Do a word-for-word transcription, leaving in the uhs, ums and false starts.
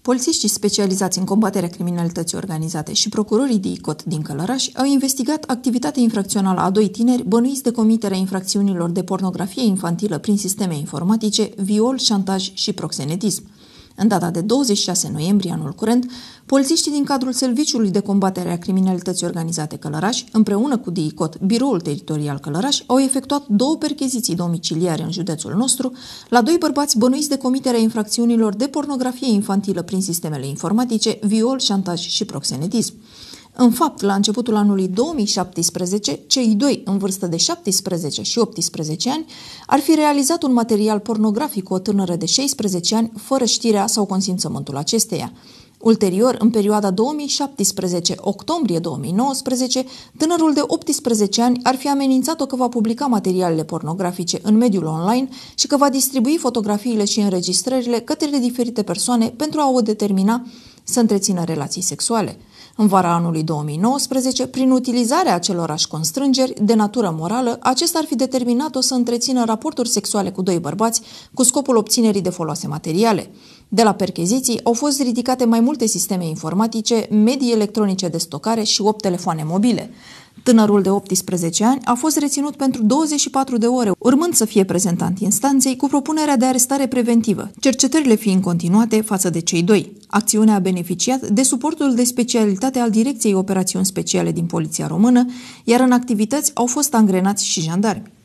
Polițiștii specializați în combaterea criminalității organizate și procurorii de I C O T din Călăraș au investigat activitatea infracțională a doi tineri bănuiți de comiterea infracțiunilor de pornografie infantilă prin sisteme informatice, viol, șantaj și proxenetism. În data de douăzeci și șase noiembrie anul curent, polițiștii din cadrul Serviciului de Combatere a Criminalității Organizate Călăraș, împreună cu D I C O T, Biroul Teritorial Călăraș, au efectuat două percheziții domiciliare în județul nostru la doi bărbați bănuiți de comiterea infracțiunilor de pornografie infantilă prin sistemele informatice, viol, șantaj și proxenetism. În fapt, la începutul anului două mii șaptesprezece, cei doi, în vârstă de șaptesprezece și optsprezece ani, ar fi realizat un material pornografic cu o tânără de șaisprezece ani, fără știrea sau consimțământul acesteia. Ulterior, în perioada două mii șaptesprezece - octombrie două mii nouăsprezece, tânărul de optsprezece ani ar fi amenințat-o că va publica materialele pornografice în mediul online și că va distribui fotografiile și înregistrările către diferite persoane pentru a o determina să întrețină relații sexuale. În vara anului două mii nouăsprezece, prin utilizarea acelorași constrângeri de natură morală, acesta ar fi determinat-o să întrețină raporturi sexuale cu doi bărbați cu scopul obținerii de foloase materiale. De la percheziții au fost ridicate mai multe sisteme informatice, medii electronice de stocare și opt telefoane mobile. Tânărul de optsprezece ani a fost reținut pentru douăzeci și patru de ore, urmând să fie prezentat instanței cu propunerea de arestare preventivă, cercetările fiind continuate față de cei doi. Acțiunea a beneficiat de suportul de specialitate al Direcției Operațiuni Speciale din Poliția Română, iar în activități au fost angrenați și jandarmi.